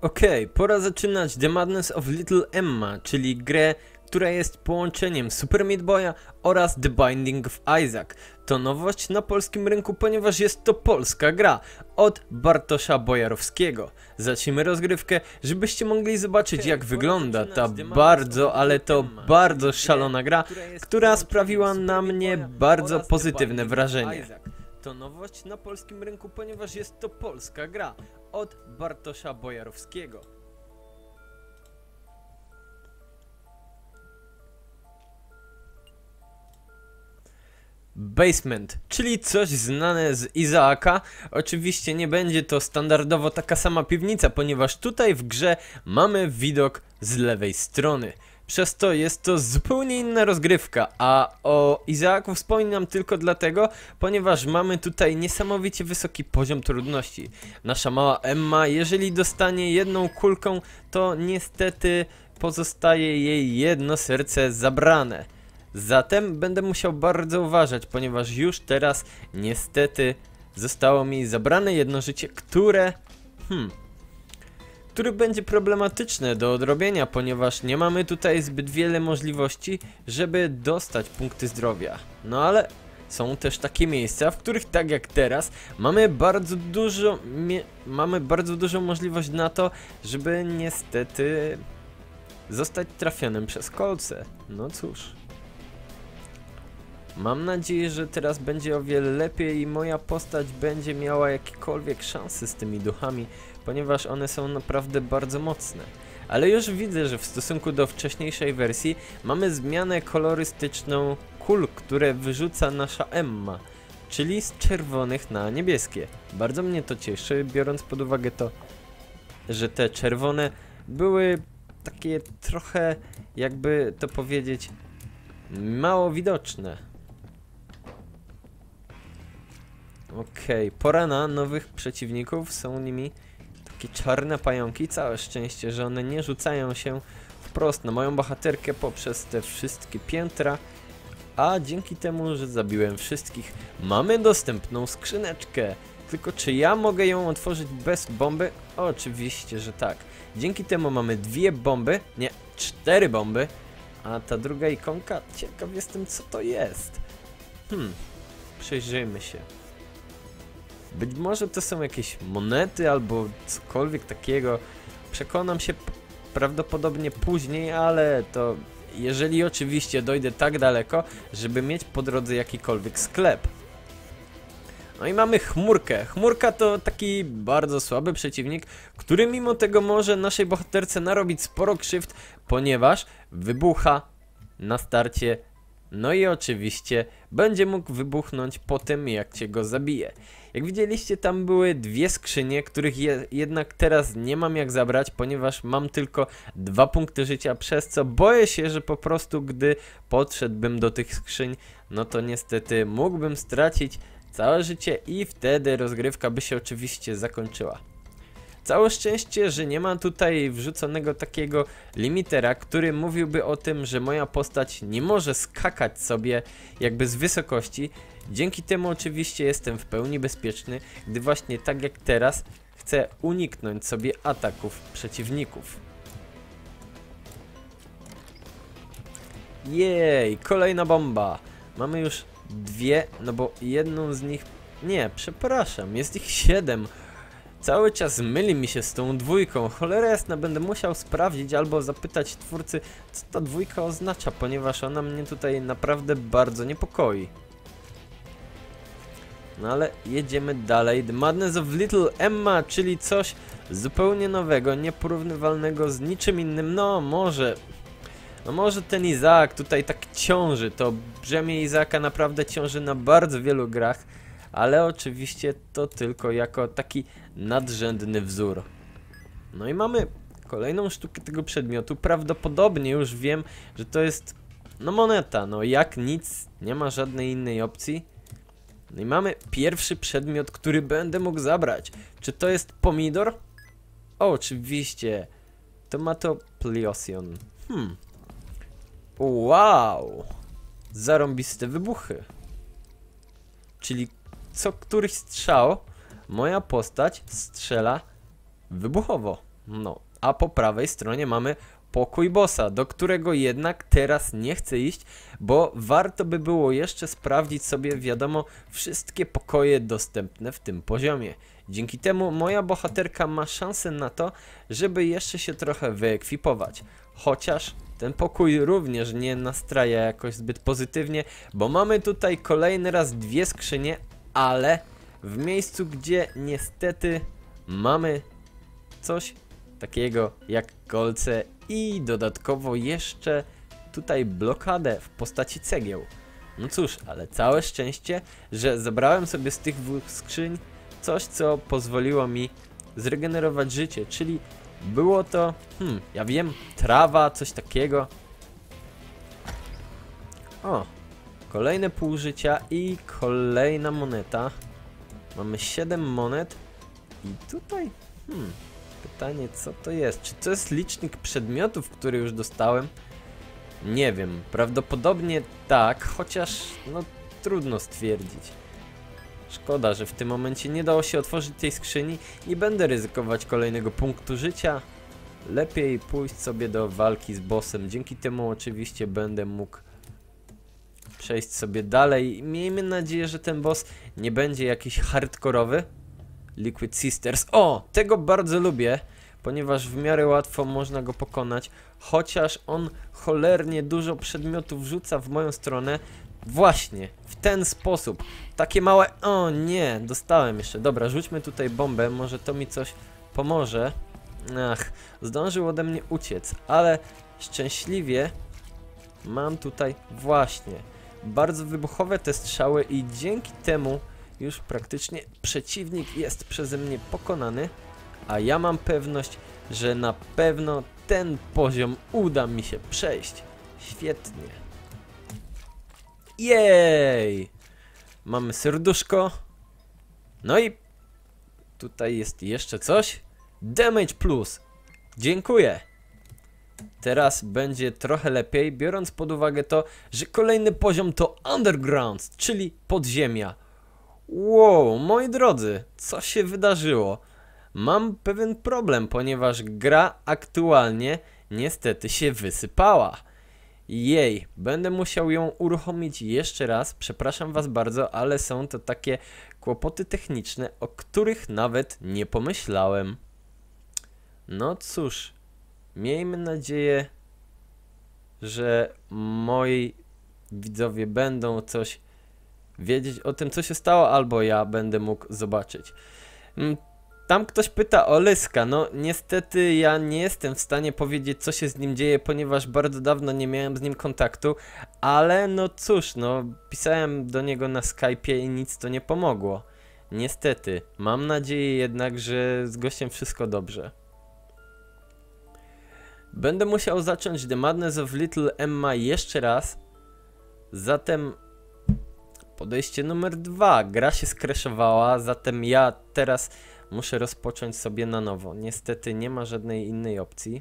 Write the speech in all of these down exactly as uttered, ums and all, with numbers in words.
Okej, okay, pora zaczynać The Madness of Little Emma, czyli grę, która jest połączeniem Super Meat Boya oraz The Binding of Isaac. To nowość na polskim rynku, ponieważ jest to polska gra od Bartosza Bojarowskiego. Zacznijmy rozgrywkę, żebyście mogli zobaczyć, okay, jak wygląda ta bardzo, ale to bardzo szalona gra, która sprawiła na mnie bardzo pozytywne wrażenie. To nowość na polskim rynku, ponieważ jest to polska gra od Bartosza Bojarowskiego. Basement, czyli coś znane z Izaaka. Oczywiście nie będzie to standardowo taka sama piwnica, ponieważ tutaj w grze mamy widok z lewej strony. Przez to jest to zupełnie inna rozgrywka, a o Izaaku wspominam tylko dlatego, ponieważ mamy tutaj niesamowicie wysoki poziom trudności. Nasza mała Emma, jeżeli dostanie jedną kulką, to niestety pozostaje jej jedno serce zabrane. Zatem będę musiał bardzo uważać, ponieważ już teraz niestety zostało mi zabrane jedno życie, które... Hmm... które będzie problematyczne do odrobienia, ponieważ nie mamy tutaj zbyt wiele możliwości, żeby dostać punkty zdrowia. No ale są też takie miejsca, w których tak jak teraz mamy bardzo dużo mamy bardzo dużą możliwość na to, żeby niestety zostać trafionym przez kolce. No cóż. Mam nadzieję, że teraz będzie o wiele lepiej i moja postać będzie miała jakiekolwiek szanse z tymi duchami, ponieważ one są naprawdę bardzo mocne. Ale już widzę, że w stosunku do wcześniejszej wersji mamy zmianę kolorystyczną kul, które wyrzuca nasza Emma, czyli z czerwonych na niebieskie. Bardzo mnie to cieszy, biorąc pod uwagę to, że te czerwone były takie trochę, jakby to powiedzieć, mało widoczne. Okej, okay, pora na nowych przeciwników, są nimi takie czarne pająki, całe szczęście, że one nie rzucają się wprost na moją bohaterkę poprzez te wszystkie piętra, a dzięki temu, że zabiłem wszystkich, mamy dostępną skrzyneczkę. Tylko czy ja mogę ją otworzyć bez bomby? Oczywiście, że tak. Dzięki temu mamy dwie bomby, nie, cztery bomby, a ta druga ikonka, ciekaw jestem co to jest. Hmm, przejrzyjmy się. Być może to są jakieś monety albo cokolwiek takiego. Przekonam się prawdopodobnie później, ale to jeżeli oczywiście dojdę tak daleko, żeby mieć po drodze jakikolwiek sklep. No i mamy chmurkę. Chmurka to taki bardzo słaby przeciwnik, który mimo tego może naszej bohaterce narobić sporo krzywd, ponieważ wybucha na starcie. No i oczywiście będzie mógł wybuchnąć po tym, jak cię go zabije. Jak widzieliście, tam były dwie skrzynie, których je, jednak teraz nie mam jak zabrać, ponieważ mam tylko dwa punkty życia, przez co boję się, że po prostu gdy podszedłbym do tych skrzyń, no to niestety mógłbym stracić całe życie i wtedy rozgrywka by się oczywiście zakończyła. Całe szczęście, że nie ma tutaj wrzuconego takiego limitera, który mówiłby o tym, że moja postać nie może skakać sobie jakby z wysokości. Dzięki temu oczywiście jestem w pełni bezpieczny, gdy właśnie tak jak teraz chcę uniknąć sobie ataków przeciwników. Jej, kolejna bomba. Mamy już dwie, no bo jedną z nich... Nie, przepraszam, jest ich siedem. Cały czas myli mi się z tą dwójką. Cholera jasna, będę musiał sprawdzić albo zapytać twórcy, co ta dwójka oznacza, ponieważ ona mnie tutaj naprawdę bardzo niepokoi. No ale jedziemy dalej. The Madness of Little Emma, czyli coś zupełnie nowego, nieporównywalnego z niczym innym. No może... No może ten Izaak tutaj tak ciąży, to brzemię Izaaka naprawdę ciąży na bardzo wielu grach, ale oczywiście to tylko jako taki nadrzędny wzór. No i mamy kolejną sztukę tego przedmiotu, prawdopodobnie już wiem, że to jest no moneta, no jak nic, nie ma żadnej innej opcji. No i mamy pierwszy przedmiot, który będę mógł zabrać. Czy to jest pomidor? O, oczywiście, Tomatopleosion. Hmm. Wow! Zarąbiste wybuchy. Czyli co któryś strzał moja postać strzela wybuchowo. No, a po prawej stronie mamy pokój bossa, do którego jednak teraz nie chcę iść, bo warto by było jeszcze sprawdzić sobie, wiadomo, wszystkie pokoje dostępne w tym poziomie. Dzięki temu moja bohaterka ma szansę na to, żeby jeszcze się trochę wyekwipować. Chociaż ten pokój również nie nastraja jakoś zbyt pozytywnie, bo mamy tutaj kolejny raz dwie skrzynie, ale w miejscu, gdzie niestety mamy coś takiego jak kolce i dodatkowo jeszcze tutaj blokadę w postaci cegieł. No cóż, ale całe szczęście, że zabrałem sobie z tych dwóch skrzyń coś, co pozwoliło mi zregenerować życie, czyli było to, hmm, ja wiem, trawa, coś takiego. O, kolejne pół życia i kolejna moneta. Mamy siedem monet i tutaj, hmm, pytanie, co to jest? Czy to jest licznik przedmiotów, który już dostałem? Nie wiem, prawdopodobnie tak, chociaż no trudno stwierdzić. Szkoda, że w tym momencie nie dało się otworzyć tej skrzyni. Nie będę ryzykować kolejnego punktu życia. Lepiej pójść sobie do walki z bossem. Dzięki temu oczywiście będę mógł przejść sobie dalej. Miejmy nadzieję, że ten boss nie będzie jakiś hardkorowy. Liquid Sisters. O! Tego bardzo lubię, ponieważ w miarę łatwo można go pokonać. Chociaż on cholernie dużo przedmiotów rzuca w moją stronę. Właśnie, w ten sposób. Takie małe... O nie, dostałem jeszcze. Dobra, rzućmy tutaj bombę, może to mi coś pomoże. Ach, zdążył ode mnie uciec, ale szczęśliwie mam tutaj właśnie bardzo wybuchowe te strzały i dzięki temu już praktycznie przeciwnik jest przeze mnie pokonany, a ja mam pewność, że na pewno ten poziom uda mi się przejść. Świetnie. Jej! Mamy serduszko. No i tutaj jest jeszcze coś. Damage plus. Dziękuję. Teraz będzie trochę lepiej, biorąc pod uwagę to, że kolejny poziom to Underground, czyli podziemia. Wow, moi drodzy, co się wydarzyło? Mam pewien problem, ponieważ gra aktualnie niestety się wysypała. Jej, będę musiał ją uruchomić jeszcze raz, przepraszam was bardzo, ale są to takie kłopoty techniczne, o których nawet nie pomyślałem. No cóż, miejmy nadzieję, że moi widzowie będą coś wiedzieć o tym, co się stało, albo ja będę mógł zobaczyć. Tam ktoś pyta o Lyska. No niestety ja nie jestem w stanie powiedzieć, co się z nim dzieje, ponieważ bardzo dawno nie miałem z nim kontaktu, ale no cóż, no pisałem do niego na Skype'ie i nic to nie pomogło. Niestety, mam nadzieję jednak, że z gościem wszystko dobrze. Będę musiał zacząć The Madness of Little Emma jeszcze raz. Zatem podejście numer dwa. Gra się skraszowała, zatem ja teraz muszę rozpocząć sobie na nowo. Niestety nie ma żadnej innej opcji.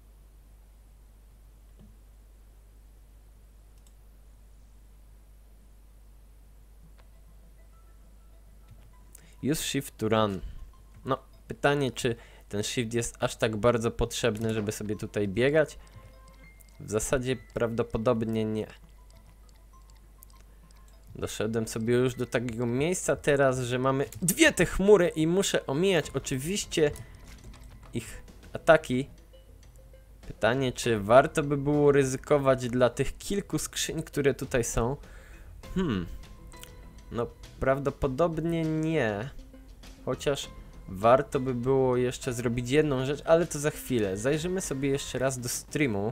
Use shift to run. No, pytanie, czy ten shift jest aż tak bardzo potrzebny, żeby sobie tutaj biegać? W zasadzie prawdopodobnie nie. Doszedłem sobie już do takiego miejsca teraz, że mamy dwie te chmury i muszę omijać oczywiście ich ataki. Pytanie, czy warto by było ryzykować dla tych kilku skrzyń, które tutaj są? Hmm. No prawdopodobnie nie. Chociaż warto by było jeszcze zrobić jedną rzecz, ale to za chwilę. Zajrzymy sobie jeszcze raz do streamu.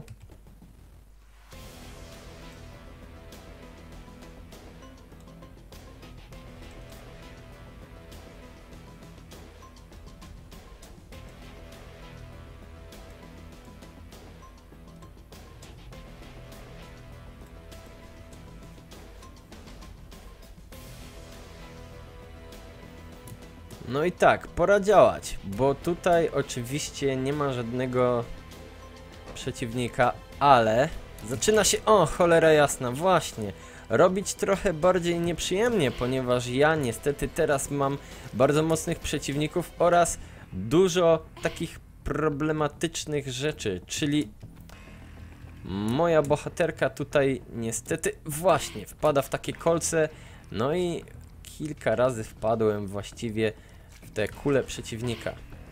No i tak, pora działać, bo tutaj oczywiście nie ma żadnego przeciwnika, ale zaczyna się, o cholera jasna, właśnie, robić trochę bardziej nieprzyjemnie, ponieważ ja niestety teraz mam bardzo mocnych przeciwników oraz dużo takich problematycznych rzeczy, czyli moja bohaterka tutaj niestety właśnie wpada w takie kolce, no i kilka razy wpadłem właściwie w te kule przeciwnika.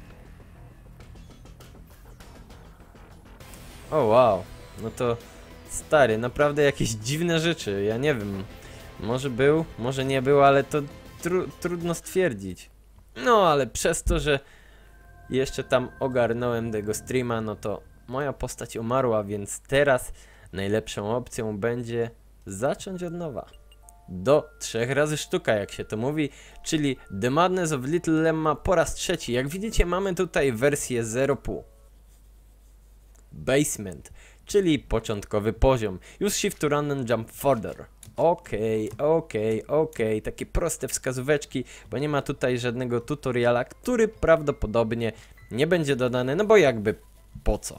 O wow, no to stary, naprawdę jakieś dziwne rzeczy, ja nie wiem, może był, może nie był, ale to tru trudno stwierdzić. No ale przez to, że jeszcze tam ogarnąłem tego streama, no to moja postać umarła, więc teraz najlepszą opcją będzie zacząć od nowa. Do trzech razy sztuka, jak się to mówi, czyli The Madness of Little Lemma po raz trzeci. Jak widzicie, mamy tutaj wersję zero pół. Basement, czyli początkowy poziom. Use shift to run and jump further. Okej, okay, okej, okay, okej, okay. Takie proste wskazóweczki, bo nie ma tutaj żadnego tutoriala, który prawdopodobnie nie będzie dodany, no bo jakby po co?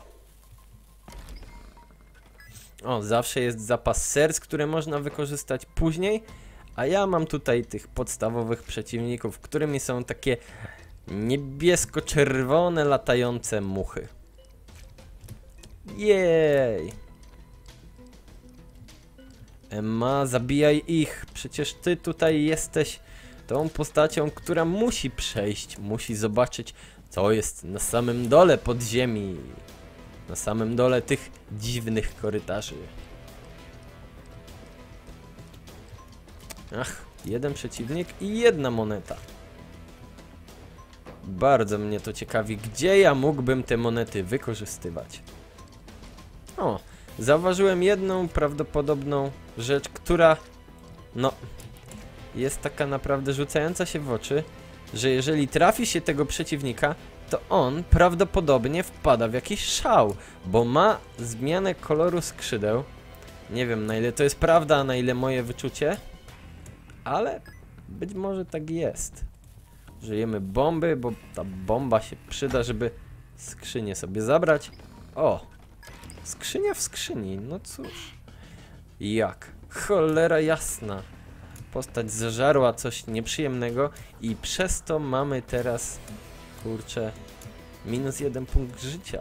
O, zawsze jest zapas serc, które można wykorzystać później, a ja mam tutaj tych podstawowych przeciwników, którymi są takie niebiesko-czerwone latające muchy. Jej! Emma, zabijaj ich, przecież ty tutaj jesteś tą postacią, która musi przejść, musi zobaczyć, co jest na samym dole podziemi. Na samym dole tych dziwnych korytarzy. Ach, jeden przeciwnik i jedna moneta. Bardzo mnie to ciekawi, gdzie ja mógłbym te monety wykorzystywać. O, zauważyłem jedną prawdopodobną rzecz, która, no, jest taka naprawdę rzucająca się w oczy, że jeżeli trafi się tego przeciwnika, to on prawdopodobnie wpada w jakiś szał, bo ma zmianę koloru skrzydeł. Nie wiem, na ile to jest prawda, a na ile moje wyczucie, ale być może tak jest. Użyjemy bomby, bo ta bomba się przyda, żeby skrzynię sobie zabrać. O! Skrzynia w skrzyni, no cóż. Jak? Cholera jasna. Postać zażarła coś nieprzyjemnego i przez to mamy teraz, kurczę, minus jeden punkt życia.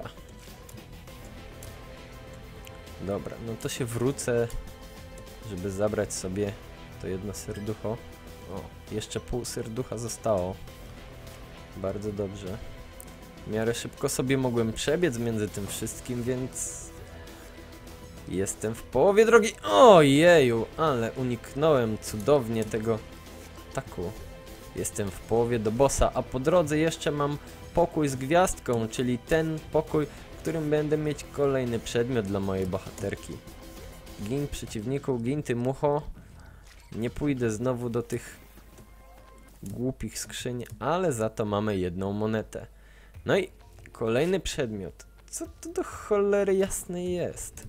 Dobra, no to się wrócę, żeby zabrać sobie to jedno serducho. O, jeszcze pół serducha zostało. Bardzo dobrze. W miarę szybko sobie mogłem przebiec między tym wszystkim, więc jestem w połowie drogi. Ojeju, ale uniknąłem cudownie tego ataku. Jestem w połowie do bossa, a po drodze jeszcze mam pokój z gwiazdką, czyli ten pokój, w którym będę mieć kolejny przedmiot dla mojej bohaterki. Gin przeciwniku, gin ty mucho. Nie pójdę znowu do tych głupich skrzyń, ale za to mamy jedną monetę. No i kolejny przedmiot. Co to do cholery jasnej jest?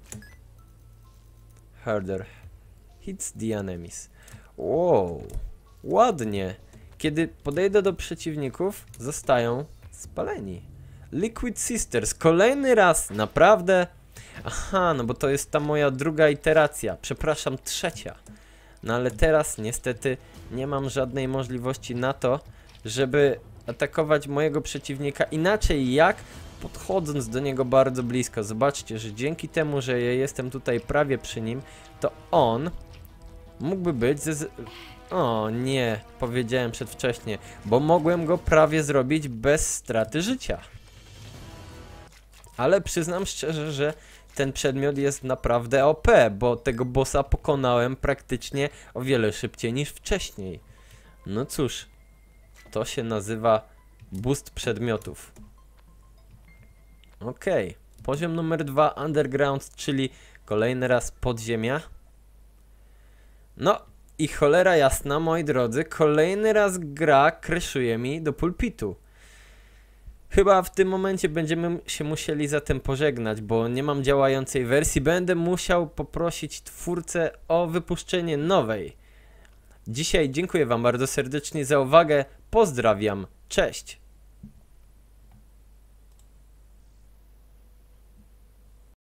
Harder hits the enemies. Wow, ładnie. Kiedy podejdę do przeciwników, zostają spaleni. Liquid Sisters, kolejny raz, naprawdę? Aha, no bo to jest ta moja druga iteracja, przepraszam, trzecia. No ale teraz niestety nie mam żadnej możliwości na to, żeby atakować mojego przeciwnika inaczej jak podchodząc do niego bardzo blisko. Zobaczcie, że dzięki temu, że ja jestem tutaj prawie przy nim, to on mógłby być ze... O nie, powiedziałem przedwcześnie, bo mogłem go prawie zrobić bez straty życia. Ale przyznam szczerze, że ten przedmiot jest naprawdę O P, bo tego bossa pokonałem praktycznie o wiele szybciej niż wcześniej. No cóż, to się nazywa boost przedmiotów. Okej, okay. Poziom numer dwa, Underground, czyli kolejny raz podziemia. No i cholera jasna, moi drodzy, kolejny raz gra crashuje mi do pulpitu. Chyba w tym momencie będziemy się musieli zatem pożegnać, bo nie mam działającej wersji. Będę musiał poprosić twórcę o wypuszczenie nowej. Dzisiaj dziękuję wam bardzo serdecznie za uwagę. Pozdrawiam. Cześć.